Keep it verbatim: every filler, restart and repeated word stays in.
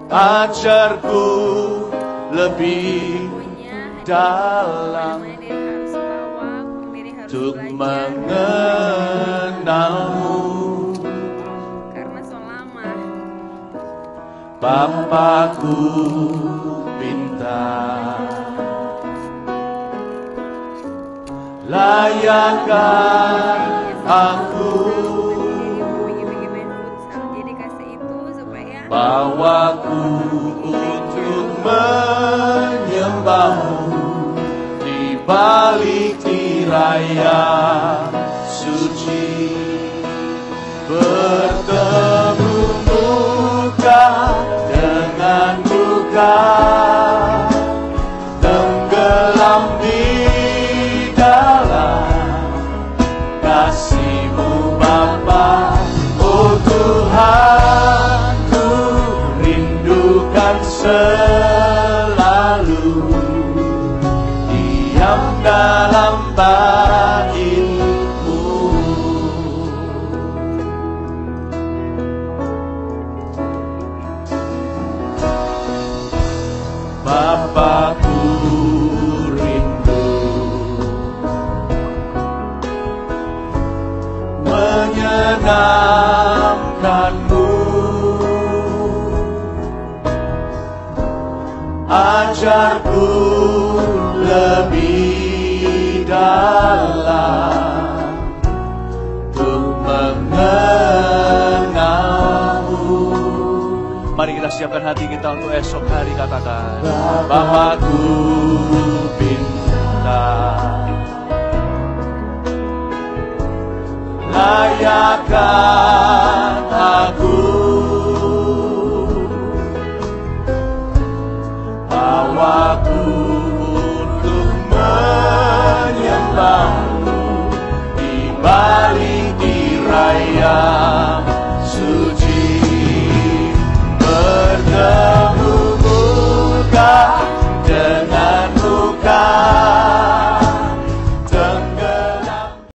ajarku lebih dalam untuk mengenalmu. Karena selama Bapakku minta, layakkan aku, bawaku untuk menyembahmu di balik tirai yang suci. Bertemu muka dengan muka, tenggelam di dalam kasih-Mu Bapa. Oh Tuhan, ku rindukan selalu diam dalam bait-Mu. Bapakku rindu menyenangkan-Mu, ajarku lebih dalam untuk mengenalmu. Mari kita siapkan hati kita untuk esok hari. Katakan, Bapakku pintar, layakkan aku